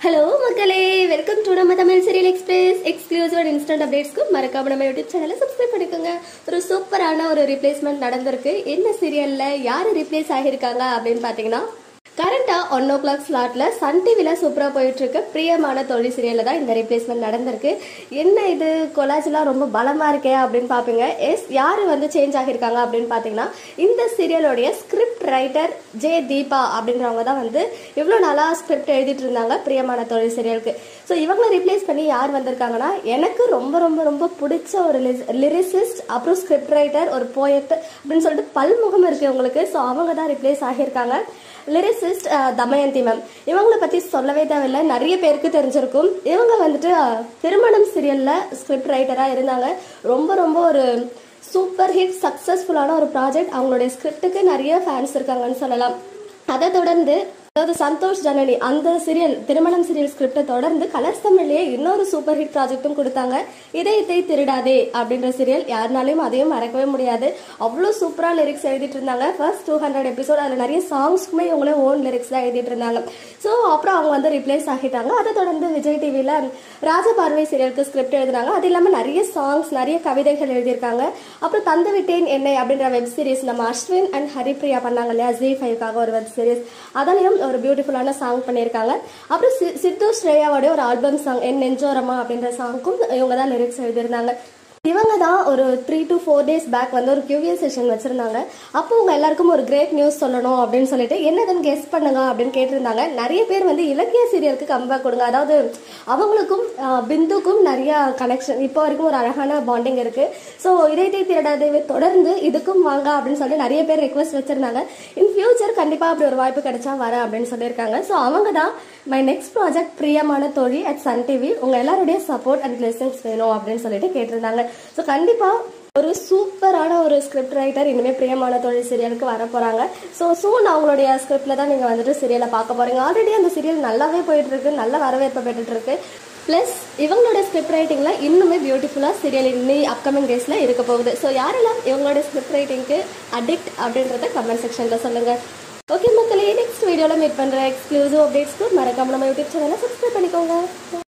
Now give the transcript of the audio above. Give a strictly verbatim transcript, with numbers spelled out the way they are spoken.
Hello மக்களே, welcome to நம்ம Tamil serial express exclusive and instant அப்டேட்ஸ்க்கு மறக்காம நம்ம யூடியூப் சேனலை சப்ஸ்கிரைப் பண்ணிக்கோங்க. ஒரு சூப்பரான ஒரு ரீப்ளேஸ்மெண்ட் நடந்திருக்கு. என்ன சீரியல்ல யாரு ரீப்ளேஸ் ஆகியிருக்காங்க அப்படின்னு பாத்தீங்கன்னா, கரண்டா ஒன் ஓ கிளாக் ஸ்லாட்ல சன் டிவில சூப்பரா போயிட்டு இருக்கு பிரியமான தோழி சீரியல்ல தான் இந்த ரீப்ளேஸ்மெண்ட் நடந்திருக்கு. என்ன இது கொலாஜ்லாம் ரொம்ப பலமா இருக்கே அப்படின்னு பாப்பீங்க. எஸ், யாரு வந்து சேஞ்ச் ஆகியிருக்காங்க அப்படின்னு பாத்தீங்கன்னா, இந்த சீரியலோடைய ஸ்கிரிப்ட் ரைட்டர் ஜே தீபா அப்படின்றவங்க தான் வந்து இவ்வளவு நாளா ஸ்கிரிப்ட் எழுதிட்டு இருந்தாங்க பிரியமான தோழி சீரியலுக்கு. ஸோ இவங்களை ரீப்ளேஸ் பண்ணி யார் வந்திருக்காங்கன்னா, எனக்கு ரொம்ப ரொம்ப ரொம்ப பிடிச்ச ஒரு லிரிசிஸ்ட், அப்புறம் ஸ்கிரிப்ட் ரைட்டர், ஒரு போயட் அப்படின்னு சொல்லிட்டு பல்முகம் இருக்கு உங்களுக்கு. ஸோ அவங்க தான் ரீப்ளேஸ் ஆகியிருக்காங்க. லிரிசிஸ்ட் தமயந்தி மேம், இவங்களை பத்தி சொல்லவே தேவையில்லை, நிறைய பேருக்கு தெரிஞ்சிருக்கும். இவங்க வந்துட்டு திருமணம் சீரியல்ல ஸ்கிரிப்ட் ரைட்டரா இருந்தாங்க. ரொம்ப ரொம்ப ஒரு சூப்பர் ஹிட் சக்சஸ்ஃபுல்லான ஒரு ப்ராஜெக்ட். அவங்களுடைய ஸ்கிரிப்டுக்கு நிறைய ஃபேன்ஸ் இருக்காங்கன்னு சொல்லலாம். அதை தொடர்ந்து அதாவது சந்தோஷ் ஜனனி அந்த சீரியல் திருமணம் சீரியல் ஸ்கிரிப்டை தொடர்ந்து கலர்ஸ் தமிழ்லயே இன்னொரு சூப்பர் ஹிட் ப்ராஜெக்டும் கொடுத்தாங்க, இதயத்தை திருடாதே அப்படின்ற சீரியல். யாருனாலையும் அதையும் மறக்கவே முடியாது. அவ்வளோ சூப்பரா லிரிக்ஸ் எழுதிட்டு இருந்தாங்க. ஃபர்ஸ்ட் டூ ஹண்ட்ரட் எபிசோட் அதில் நிறைய சாங்ஸ்க்குமே இவங்களே ஓன் லிரிக்ஸ் தான் எழுதிட்டு இருந்தாங்க. ஸோ அப்புறம் அவங்க வந்து ரிப்ளேஸ் ஆகிட்டாங்க. அதை தொடர்ந்து விஜய் டிவியில ராஜபார்வை சீரியலுக்கு ஸ்கிரிப்ட் எழுதினாங்க. அது இல்லாமல் நிறைய சாங்ஸ், நிறைய கவிதைகள் எழுதியிருக்காங்க. அப்புறம் தந்து விட்டேன் என்னை அப்படின்ற வெப் சீரிஸ் நம்ம அஸ்வின் அண்ட் ஹரிப்ரியா பண்ணாங்க இல்லையா, ஜி ஃபைவ்காக ஒரு வெப் சீரிஸ், அதுலயும் ஒரு பியூட்டிஃபுல்லான சாங் பண்ணியிருக்காங்க. அப்புறம் சித்து ஸ்ரேயாவோட ஒரு ஆல்பம் சாங் என் நெஞ்சோரமா அப்படின்ற சாங்க்கும் இவங்க தான் லிரிக்ஸ் எழுதியிருந்தாங்க. இவங்க தான் ஒரு three to four days back வந்து ஒரு கியூவியல் செஷன் வச்சிருந்தாங்க. அப்போ உங்க எல்லாருக்கும் ஒரு கிரேட் நியூஸ் சொல்லணும் அப்படின்னு சொல்லிட்டு என்னதுன்னு கெஸ் பண்ணுங்க அப்படின்னு கேட்டிருந்தாங்க. நிறைய பேர் வந்து இலக்கிய சீரியலுக்கு கம்பேக் கொடுங்க, அதாவது அவங்களுக்கும் பிந்துக்கும் நிறைய கனெக்ஷன், இப்போ வரைக்கும் ஒரு அழகான பாண்டிங் இருக்கு. ஸோ இதயத்தை திருடாதே தொடர்ந்து இதுக்கும் வாங்க அப்படின்னு சொல்லி நிறைய பேர் ரெக்வஸ்ட் வச்சிருந்தாங்க. இன் ஃபியூச்சர் கண்டிப்பா அப்படி ஒரு வாய்ப்பு கிடைச்சா வர அப்படின்னு சொல்லியிருக்காங்க. ஸோ அவங்க தான் மை நெக்ஸ்ட் ப்ராஜெக்ட் பிரியமான தோழி அட் சன் டிவி, உங்க எல்லாருடைய சப்போர்ட் அண்ட் பிளெஸிங்ஸ் வேணும் அப்படின்னு சொல்லிட்டு கேட்டிருந்தாங்க. ஸோ கண்டிப்பா ஒரு சூப்பரான ஒரு ஸ்கிரிப்ட் ரைட்டர் இனிமேல் பிரியமான தோழி சீரியலுக்கு வர போறாங்க. ஸோ சூன் அவங்களுடைய ஸ்கிரிப்ட்ல தான் நீங்க வந்துட்டு சீரியலை பார்க்க போறீங்க. ஆல்ரெடி அந்த சீரியல் நல்லாவே போயிட்டு இருக்கு, நல்ல வரவேற்பு பெற்றுட்டு இருக்கு. பிளஸ் இவங்களோட ஸ்கிரிப்ட் ரைட்டிங்ல இன்னுமே பியூட்டிஃபுல்லா சீரியல் இனி அப்கமிங் டேஸ்ல இருக்க போகுது. ஸோ யாரெல்லாம் இவங்களோட ஸ்கிரிப்ட் ரைட்டிங்க்கு அடிக்ட் அப்படின்றத கமெண்ட் செக்ஷன்ல சொல்லுங்க. ஓகே மக்களே, நெக்ஸ்ட் வீடியோல மீட் பண்ற எக்ஸ்க்ளூசிவ் அப்டேட்ஸ்க்கு மறக்காம நம்ம யூடியூப் சேனலை சப்ஸ்கிரைப் பண்ணிக்கோங்க.